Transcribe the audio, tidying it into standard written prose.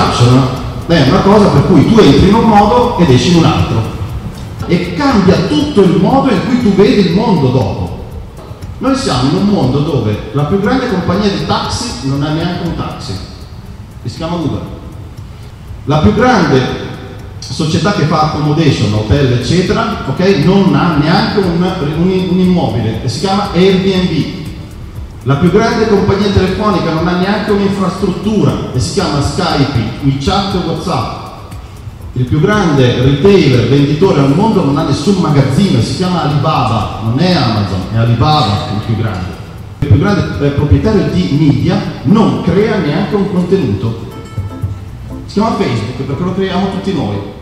disruption è una cosa per cui tu entri in un modo ed esci in un altro e cambia tutto il modo in cui tu vedi il mondo dopo. Noi siamo in un mondo dove la più grande compagnia di taxi non ha neanche un taxi, che si chiama Uber. La più grande società che fa accommodation, hotel eccetera, ok, non ha neanche un immobile e si chiama Airbnb. La più grande compagnia telefonica non ha neanche un'infrastruttura e si chiama Skype, WeChat e WhatsApp. Il più grande retailer, venditore al mondo non ha nessun magazzino, si chiama Alibaba, non è Amazon, è Alibaba il più grande. Il più grande proprietario di media non crea neanche un contenuto. Si chiama Facebook perché lo creiamo tutti noi.